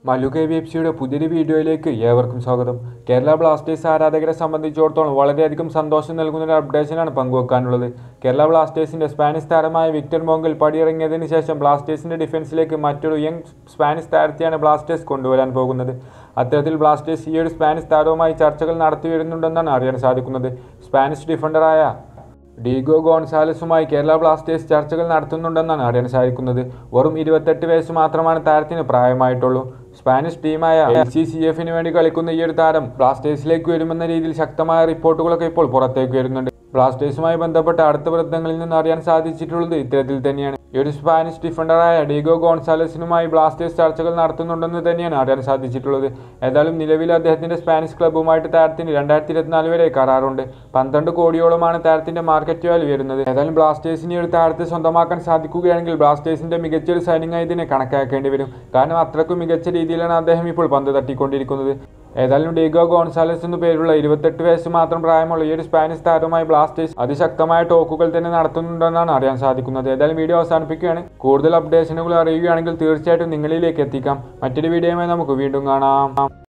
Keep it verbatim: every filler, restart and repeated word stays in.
Mallu K V F സിയുടെ പുതിയൊരു വീഡിയോയിലേക്ക് ഏവർക്കും സ്വാഗതം. കേരള ബ്ലാസ്റ്റേഴ്സ് ആരാധകരെ സംബന്ധിച്ചിടത്തോളം വളരെയധികം സന്തോഷം നൽകുന്ന ഒരു അപ്ഡേഷനാണ് പങ്കുവെക്കാനുള്ളത്. കേരള ബ്ലാസ്റ്റേഴ്സിന്റെ സ്പാനിഷ് താരമായ വിക്ടർ മോങ്കിൽ പടിയിറങ്ങിയതിനു ശേഷം ബ്ലാസ്റ്റേഴ്സിന്റെ ഡിഫൻസിലേക്ക് മറ്റൊരു യങ് സ്പാനിഷ് താരത്തെയാണ് ബ്ലാസ്റ്റേഴ്സ് കൊണ്ടുവരാൻ പോകുന്നത്. അത്തരത്തിൽ ബ്ലാസ്റ്റേഴ്സ് ഈ ഒരു സ്പാനിഷ് താരവുമായി ചർച്ചകൾ നടത്തി വരുന്നുണ്ടെന്നാണ് അറിയാൻ സാധിക്കുന്നത്. സ്പാനിഷ് ഡിഫൻഡറായ ഡീഗോ ഗോൺസാലസുമായി കേരള ബ്ലാസ്റ്റേഴ്സ് ചർച്ചകൾ നടത്തുന്നുണ്ടെന്നാണ് അറിയാൻ സാധിക്കുന്നത്. വെറും ഇരുപത്തെട്ട് വയസ്സ് മാത്രമാണ് താരത്തിന് പ്രായമായിട്ടുള്ളൂ. സ്പാനിഷ് ടീമായ എൽ സി സി എഫിന് വേണ്ടി കളിക്കുന്ന ഈ ഒരു താരം ബ്ലാസ്റ്റേഴ്സിലേക്ക് വരുമെന്ന രീതിയിൽ ശക്തമായ റിപ്പോർട്ടുകളൊക്കെ ഇപ്പോൾ പുറത്തേക്ക് വരുന്നുണ്ട്. ബ്ലാസ്റ്റേഴ്സുമായി ബന്ധപ്പെട്ട അടുത്ത വൃത്തങ്ങളിൽ നിന്ന് അറിയാൻ സാധിച്ചിട്ടുള്ളത് ഇത്തരത്തിൽ തന്നെയാണ്. ഈ ഒരു സ്പാനിഷ് ഡിഫൻഡറായ ഡീഗോ ഗോൺസാലസിനുമായി ബ്ലാസ്റ്റേഴ്സ് ചർച്ചകൾ നടത്തുന്നുണ്ടെന്ന് തന്നെയാണ് അറിയാൻ സാധിച്ചിട്ടുള്ളത്. ഏതായാലും നിലവിൽ അദ്ദേഹത്തിന്റെ സ്പാനിഷ് ക്ലബ്ബുമായിട്ട് താരത്തിന് രണ്ടായിരത്തി ഇരുപത്തിനാല് വരെ കരാറുണ്ട്. പന്ത്രണ്ട് കോടിയോളമാണ് താരത്തിന്റെ മാർക്കറ്റ് വാല്യൂ വരുന്നത്. ഏതായാലും ബ്ലാസ്റ്റേഴ്സിന് ഒരു താരത്തെ സ്വന്തമാക്കാൻ സാധിക്കുകയാണെങ്കിൽ ബ്ലാസ്റ്റേഴ്സിന്റെ മികച്ചൊരു സൈനിങ് ഇതിനെ കണക്കാക്കേണ്ടി വരും. കാരണം അത്രയ്ക്കും മികച്ച രീതിയിലാണ് അദ്ദേഹം ഇപ്പോൾ പന്ത് തട്ടിക്കൊണ്ടിരിക്കുന്നത്. ഏതായാലും ഡീഗോ ഗോൺസാലസ് എന്നു പേരുള്ള ഇരുപത്തെട്ട് വയസ്സ് മാത്രം പ്രായമുള്ള ഈ ഒരു സ്പാനിഷ് താരവുമായി ബ്ലാസ്റ്റേഴ്സ് അതിശക്തമായ ടോക്കുകൾ തന്നെ നടത്തുന്നുണ്ടെന്നാണ് അറിയാൻ സാധിക്കുന്നത്. ഏതായാലും വീഡിയോ അവസാനിപ്പിക്കുകയാണ്. കൂടുതൽ അപ്ഡേഷനുകൾ അറിയുകയാണെങ്കിൽ തീർച്ചയായിട്ടും നിങ്ങളിലേക്ക് എത്തിക്കാം. മറ്റൊരു വീഡിയോയുമായി നമുക്ക് വീണ്ടും കാണാം.